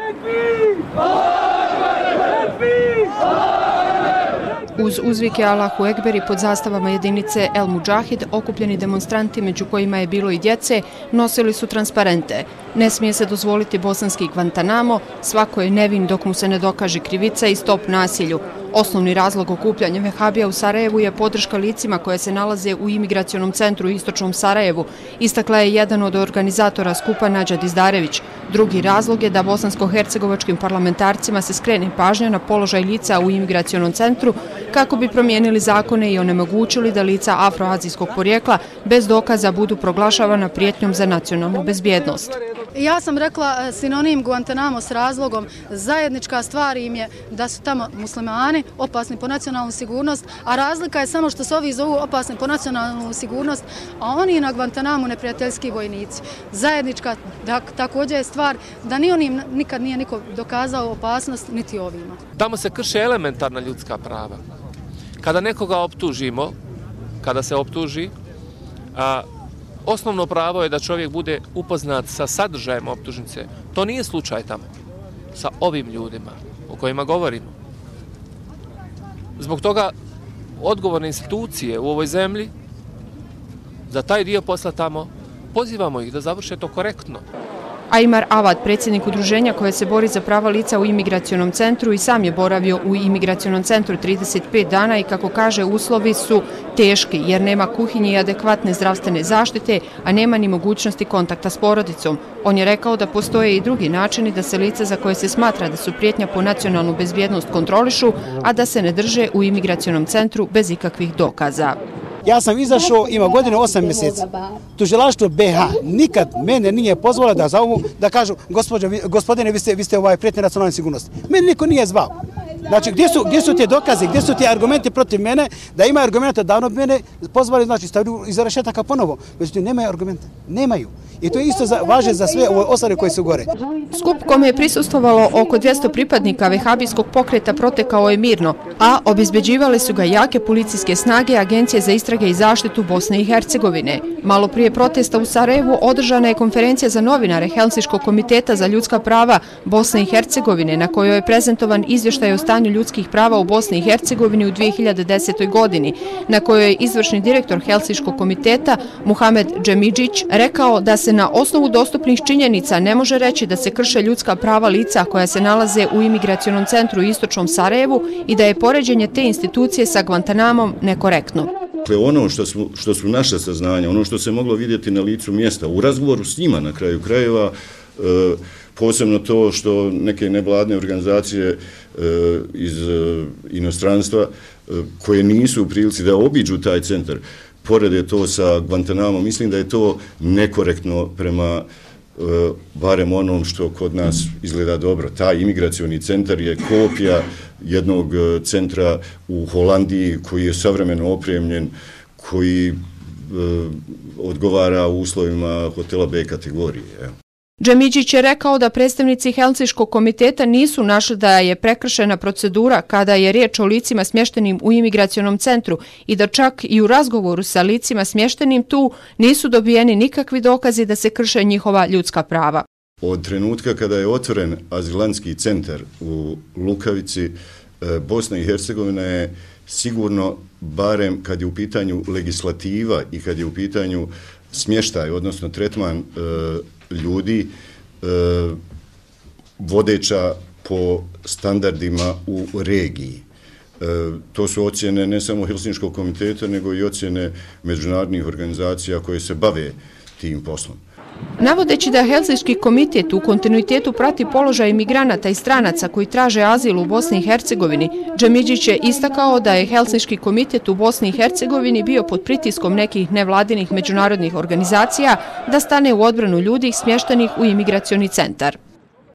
Uz uzvike Allahu Ekber i pod zastavama jedinice El Mudžahid, okupljeni demonstranti, među kojima je bilo i djece, nosili su transparente. Ne smije se dozvoliti bosanski Guantanamo, svako je nevin dok mu se ne dokaže krivica i stop nasilju. Osnovni razlog okupljanja vehabija u Sarajevu je podrška licima koje se nalaze u imigracionom centru u istočnom Sarajevu, istakla je jedan od organizatora skupa Nađa Dizdarević. Drugi razlog je da bosansko-hercegovačkim parlamentarcima se skrene pažnja na položaj lica u imigracionom centru kako bi promijenili zakone i onemogućili da lica afroazijskog porijekla bez dokaza budu proglašavana prijetnjom za nacionalnu bezbjednost. Ja sam rekla sinonim Guantanamo s razlogom. Zajednička stvar im je da su tamo muslimani opasni po nacionalnu sigurnost, a razlika je samo što se ovi zovu opasni po nacionalnu sigurnost, a oni na Guantanamu neprijateljski vojnici. Zajednička također je stvar da ni onim nikad nije niko dokazao opasnost, niti ovima. Tamo se krše elementarna ljudska prava. Kada nekoga optužimo, kada se optuži, osnovno pravo je da čovjek bude upoznat sa sadržajem optužnice. To nije slučaj tamo sa ovim ljudima o kojima govorimo. Zbog toga odgovorne institucije u ovoj zemlji za taj dio posla tamo pozivamo ih da završe to korektno. Ajmar Avad, predsjednik udruženja koje se bori za prava lica u imigracionom centru, i sam je boravio u imigracionom centru 35 dana i, kako kaže, uslovi su teški jer nema kuhinje i adekvatne zdravstvene zaštite, a nema ni mogućnosti kontakta s porodicom. On je rekao da postoje i drugi načini da se lica za koje se smatra da su prijetnja po nacionalnu bezbjednost kontrolišu, a da se ne drže u imigracionom centru bez ikakvih dokaza. Ja sam izašao, ima godine 8 mjeseci. Tužilaštvo BH nikad mene nije pozvalo da zovu, da kažu gospodine, vi ste prijetnja nacionalne sigurnosti. Mene niko nije zvao. Znači, gdje su te dokaze, gdje su te argumenti protiv mene, da ima argumenta davno bi mene pozvali, znači stavili iza rešetaka ponovo. Međutim, nemaju argumenta. Nemaju. I to je isto važe za sve ove ostale koji su gore. Skup kome je prisustvovalo oko 200 pripadnika vehabijskog pokreta protekao je mirno, a obezbeđivale su ga jake policijske snage Agencije za istrage i zaštitu Bosne i Hercegovine. Malo prije protesta u Sarajevu održana je konferencija za novinare Helsinškog komiteta za ljudska prava Bosne i Hercegovine, na kojoj je prezentovan izvještaj o stanju ljudskih prava u Bosni i Hercegovini u 2010. godini, na kojoj je izvršni direktor Helsinškog komiteta Muhamed Džemidžić rekao da se na osnovu dostupnih činjenica ne može reći da se krše ljudska prava lica koja se nalaze u imigracionom centru u istočnom Sarajevu i da je poređenje te institucije sa Guantanamom nekorektno. Ono što su naše saznanja, ono što se moglo vidjeti na licu mjesta, u razgovoru s njima na kraju krajeva, posebno to što neke nevladne organizacije iz inostranstva koje nisu u prilici da obiđu taj centar, porede to sa Guantanamom, mislim da je to nekorektno prema barem onom što kod nas izgleda dobro. Taj imigracioni centar je kopija jednog centra u Holandiji koji je savremeno opremljen, koji odgovara uslovima hotela B kategorije. Džemidžić je rekao da predstavnici Helsinškog komiteta nisu našli da je prekršena procedura kada je riječ o licima smještenim u imigracionom centru i da čak i u razgovoru sa licima smještenim tu nisu dobijeni nikakvi dokazi da se krše njihova ljudska prava. Od trenutka kada je otvoren azilantski centar u Lukavici, Bosna i Hercegovina je sigurno, barem kad je u pitanju legislativa i kad je u pitanju smještaj, odnosno tretman ljudi, vodeća po standardima u regiji. To su ocjene ne samo Helsinškog komiteta, nego i ocjene međunarodnih organizacija koje se bave tim poslom. Navodeći da Helsinški komitet u kontinuitetu prati položaj imigranata i stranaca koji traže azil u Bosni i Hercegovini, Džemidžić je istakao da je Helsinški komitet u Bosni i Hercegovini bio pod pritiskom nekih nevladinih međunarodnih organizacija da stane u odbranu ljudi smještenih u imigracioni centar.